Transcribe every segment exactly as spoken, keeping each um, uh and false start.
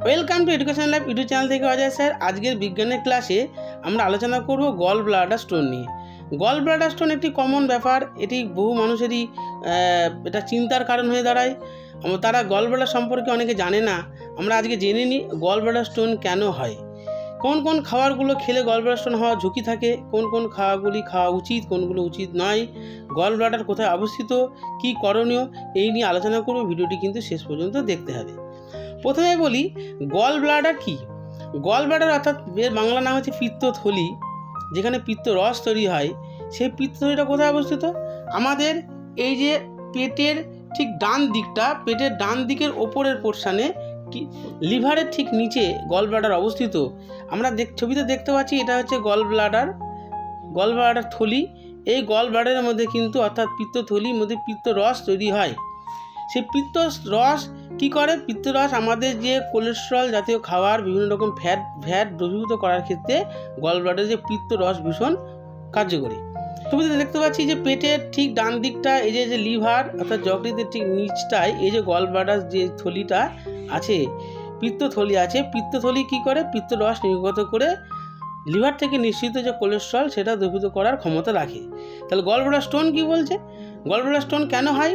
Welcome to education life YouTube channel থেকে Ajay sir. আজকের বিজ্ঞানের ক্লাসে আমরা আলোচনা করব গল ব্লাডার স্টোন নিয়ে। গল ব্লাডার স্টোন একটি কমন ব্যাপার, এটি বহু মানুষেরই এটা চিন্তার কারণ হয়ে দাঁড়ায়। তারা গল ব্লাডার সম্পর্কে অনেকে জানে না। আমরা আজকে জেনে নিই গল ব্লাডার স্টোন কেন হয়, কোন কোন খাবারগুলো খেলে গল ব্লাডার স্টোন হওয়ার ঝুঁকি থাকে, কোন কোন খাওয়াগুলি খাওয়া উচিত, কোনগুলো উচিত নয়, গল ব্লাডার কোথায় অবস্থিত, কি করণীয়, এই নিয়ে আলোচনা করব। ভিডিওটি কিন্তু শেষ পর্যন্ত দেখতে হবে। প্রথমে বলি গল ব্লাডার কি। গল ব্লাডার অর্থাৎ এর বাংলা নাম হচ্ছে পিত্তথলি, যেখানে পিত্ত রস তৈরি হয়। সেই পিত্তথলিটা কোথায় অবস্থিত? আমাদের এই যে পেটের ঠিক ডান দিকটা, পেটের ডান দিকের ওপরের পোর্শনে কি লিভারের ঠিক নিচে গল ব্লাডার অবস্থিত। আমরা দেখ ছবিতে দেখতে পাচ্ছি এটা হচ্ছে গল ব্লাডার, গল ব্লাডার থলি। এই গল ব্লাডারের মধ্যে কিন্তু অর্থাৎ পিত্তথলির মধ্যে পিত্ত রস তৈরি হয়। সেই পিত্ত রস কী করে? পিত্ত রস আমাদের যে কোলেস্ট্রল জাতীয় খাবার, বিভিন্ন রকম ফ্যাট ফ্যাট দ্রবীভূত করার ক্ষেত্রে গল ব্লাডারের যে পিত্ত রস ভীষণ কার্যকরী। ছবিতে দেখতে পাচ্ছি যে পেটের ঠিক ডান দিকটা এই যে যে লিভার অর্থাৎ যকৃতের ঠিক নিচটায় এই যে গল ব্লাডার যে থলিটা আছে, পিত্তথলি আছে। পিত্তথলি কী করে? পিত্ত রস নির্গত করে লিভার থেকে নিঃসৃত যে কোলেস্ট্রল সেটা দ্রবীভূত করার ক্ষমতা রাখে। তাহলে গল ব্লাডার স্টোন কী বলছে? গল ব্লাডার স্টোন কেন হয়,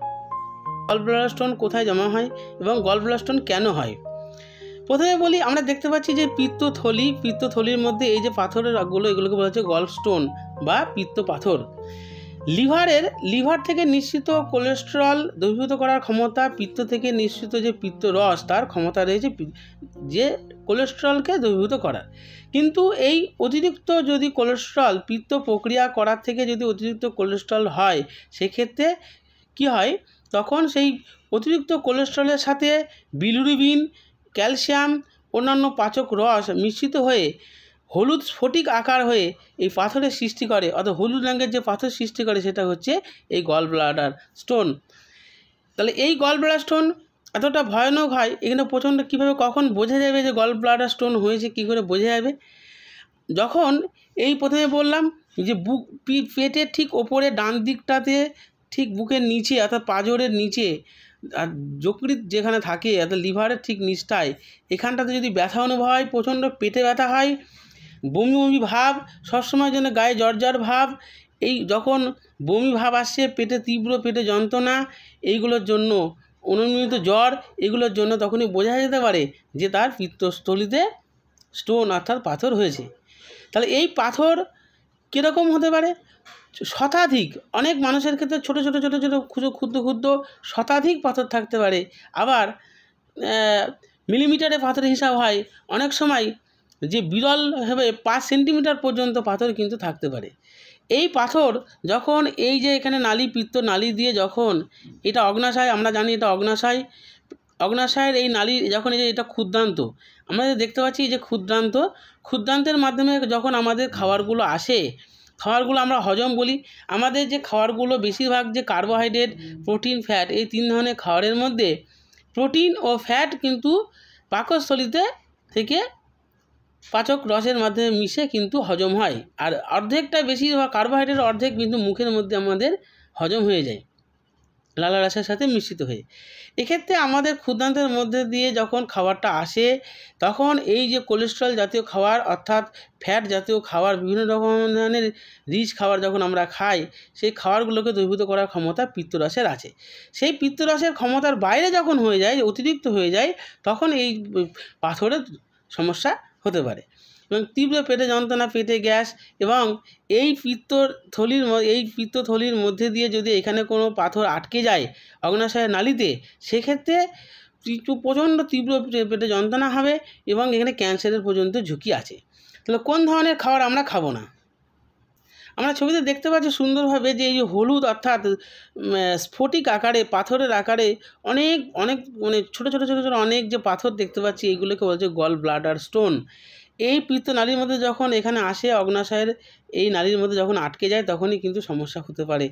গল ব্লাডার স্টোন কোথায় জমা হয় এবং গল ব্লাডার স্টোন কেন হয়? প্রথমে বলি, আমরা দেখতে পাচ্ছি যে পিত্তথলি, পিত্তথলির মধ্যে এই যে পাথরের গুলো, এগুলোকে বলা হচ্ছে গল স্টোন বা পিত্ত পাথর। লিভারের লিভার থেকে নিঃসৃত কোলেস্টেরল দ্রবীভূত করার ক্ষমতা, পিত্ত থেকে নিঃসৃত যে পিত্ত রস তার ক্ষমতা রয়েছে যে কোলেস্টেরলকে দ্রবীভূত করার। কিন্তু এই অতিরিক্ত যদি কোলেস্টেরল পিত্ত প্রক্রিয়া করার থেকে যদি অতিরিক্ত কোলেস্টেরল হয়, সেক্ষেত্রে কি হয়? তখন সেই অতিরিক্ত কোলেস্টেরলের সাথে বিলিরুবিন, ক্যালসিয়াম, অন্যান্য পাচক রস মিশ্রিত হয়ে হলুদ স্ফটিক আকার হয়ে এই পাথরের সৃষ্টি করে, অর্থাৎ হলুদ রঙের যে পাথর সৃষ্টি করে সেটা হচ্ছে এই গল ব্লাডার স্টোন। তাহলে এই গল ব্লাডার স্টোন এতটা ভয়ানক হয়, এখানে প্রচণ্ড কীভাবে কখন বোঝা যাবে যে গল ব্লাডার স্টোন হয়েছে, কী করে বোঝা যাবে? যখন এই প্রথমে বললাম যে বুক পেটের ঠিক ওপরে ডান দিকটাতে ঠিক বুকের নিচে অর্থাৎ পাঁজরের নিচে আর যকৃৎ যেখানে থাকে অর্থাৎ লিভারের ঠিক নিচটায়, এখানটাতে যদি ব্যথা অনুভব হয়, প্রচণ্ড পেটে ব্যথা হয়, বমি বমি ভাব, সবসময় যেন গায়ে জ্বর জ্বর ভাব, এই যখন বমি ভাব আসছে, পেটে তীব্র পেটে যন্ত্রণা, এইগুলোর জন্য অনিয়মিত জ্বর, এগুলোর জন্য তখনই বোঝা যেতে পারে যে তার পিত্তস্থলিতে স্টোন অর্থাৎ পাথর হয়েছে। তাহলে এই পাথর কীরকম হতে পারে? শতাধিক, অনেক মানুষের ক্ষেত্রে ছোটো ছোটো ছোটো ছোটো ক্ষুদ্র ক্ষুদ্র ক্ষুদ্র শতাধিক পাথর থাকতে পারে। আবার মিলিমিটারে পাথরের হিসাব হয়, অনেক সময় যে বিরলভাবে পাঁচ সেন্টিমিটার পর্যন্ত পাথর কিন্তু থাকতে পারে। এই পাথর যখন এই যে এখানে নালী, পিত্ত নালী দিয়ে যখন এটা অগ্নাশয়, আমরা জানি এটা অগ্নাশয়, অগ্নাশয়ের এই নালী যখন এই যে এটা ক্ষুদ্রান্ত, আমরা দেখতে পাচ্ছি যে ক্ষুদ্রান্ত, ক্ষুদ্রান্তের মাধ্যমে যখন আমাদের খাবারগুলো আসে, খাবারগুলো আমরা হজম বলি। আমাদের যে খাবারগুলো বেশিরভাগ যে কার্বোহাইড্রেট, প্রোটিন, ফ্যাট, এই তিন ধরনের খাবারের মধ্যে প্রোটিন ও ফ্যাট কিন্তু পাকস্থলিতে থেকে পাচক রসের মাধ্যমে মিশে কিন্তু হজম হয়, আর অর্ধেকটা বেশিরভাগ কার্বোহাইড্রেট অর্ধেক কিন্তু মুখের মধ্যে আমাদের হজম হয়ে যায় লালা রসের সাথে মিশ্রিত হয়ে। এক্ষেত্রে আমাদের ক্ষুদ্রান্তের মধ্যে দিয়ে যখন খাবারটা আসে, তখন এই যে কোলেস্ট্রল জাতীয় খাবার অর্থাৎ ফ্যাট জাতীয় খাবার, বিভিন্ন রকম ধরনের রিচ খাবার যখন আমরা খাই, সেই খাবারগুলোকে দ্রবীভূত করার ক্ষমতা পিত্তরসের আছে। সেই পিত্তরসের ক্ষমতার বাইরে যখন হয়ে যায়, অতিরিক্ত হয়ে যায়, তখন এই পাথরের সমস্যা হতে পারে এবং তীব্র পেটে যন্ত্রণা, পেটে গ্যাস, এবং এই পিত্তথলির এই পিত্তথলির মধ্যে দিয়ে যদি এখানে কোনো পাথর আটকে যায় অগ্নাশয়ের নালীতে, সেক্ষেত্রে প্রচণ্ড তীব্র পেটে যন্ত্রণা হবে এবং এখানে ক্যান্সারের পর্যন্ত ঝুঁকি আছে। তাহলে কোন ধরনের খাবার আমরা খাবো না? আমরা ছবিতে দেখতে পাচ্ছি সুন্দরভাবে যে এই হলুদ অর্থাৎ স্ফটিক আকারে, পাথরের আকারে অনেক অনেক মানে ছোটো ছোটো ছোটো ছোটো অনেক যে পাথর দেখতে পাচ্ছি, এইগুলোকে বলছে গল ব্লাডার স্টোন। এই পিত্ত নালীর মধ্যে যখন এখানে আসে, অগ্নাশয়ের এই নালীর মধ্যে যখন আটকে যায়, তখনই কিন্তু সমস্যা হতে পারে।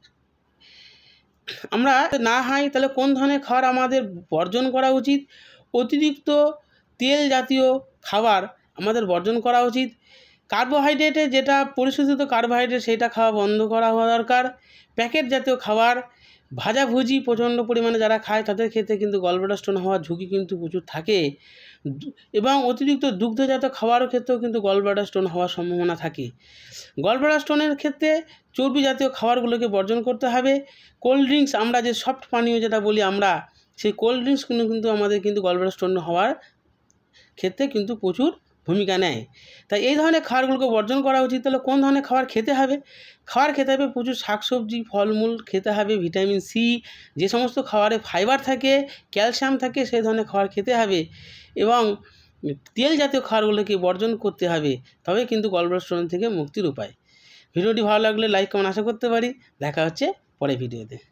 আমরা না হয় তাহলে কোন ধরনের খাবার আমাদের বর্জন করা উচিত? অতিরিক্ত তেল জাতীয় খাবার আমাদের বর্জন করা উচিত। কার্বোহাইড্রেটে যেটা পরিশোধিত কার্বোহাইড্রেট, সেটা খাওয়া বন্ধ করা হওয়া দরকার। প্যাকেট জাতীয় খাবার, ভাজাভুজি প্রচণ্ড পরিমাণে যারা খায় তাদের ক্ষেত্রে কিন্তু গলব্লাডার স্টোন হওয়ার ঝুঁকি কিন্তু প্রচুর থাকে এবং অতিরিক্ত দুগ্ধজাত খাবারের ক্ষেত্রেও কিন্তু গলব্লাডার স্টোন হওয়ার সম্ভাবনা থাকে। গলব্লাডার স্টোনের ক্ষেত্রে চর্বি জাতীয় খাবারগুলোকে বর্জন করতে হবে। কোল্ড ড্রিঙ্কস, আমরা যে সফট পানীয় যেটা বলি আমরা, সেই কোল্ড ড্রিঙ্কসগুলো কিন্তু আমাদের কিন্তু গলব্লাডার স্টোন হওয়ার ক্ষেত্রে কিন্তু প্রচুর ভূমিকা নেয়। তাই এই ধরনের খাবারগুলোকে বর্জন করা উচিত। তাহলে কোন ধরনের খাবার খেতে হবে? খাবার খেতে হবে প্রচুর শাকসবজি, ফলমূল খেতে হবে, ভিটামিন সি, যে সমস্ত খাবারে ফাইবার থাকে, ক্যালসিয়াম থাকে, সেই ধরনের খাবার খেতে হবে এবং তেল জাতীয় খাবারগুলোকে বর্জন করতে হবে। তবে কিন্তু গলব্লাডার স্টোন থেকে মুক্তির উপায়। ভিডিওটি ভালো লাগলে লাইক কমেন্ট আশা করতে পারি। দেখা হচ্ছে পরের ভিডিওতে।